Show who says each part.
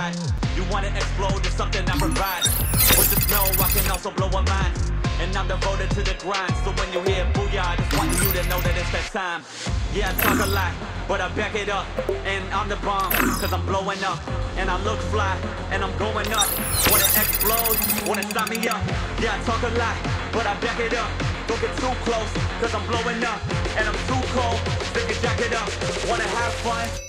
Speaker 1: ride. You wanna explode, it's something I provide. With the snow, I can also blow a mind. And I'm devoted to the grind. So when you hear booyah, I just want you to know that it's that time. Yeah, I talk a lot, but I back it up. And I'm the bomb, cause I'm blowing up. And I look fly, and I'm going up. Wanna explode, wanna stop me up. Yeah, I talk a lot, but I back it up. Don't get too close, cause I'm blowing up. And I'm too cold, stick your jacket up. Wanna have fun?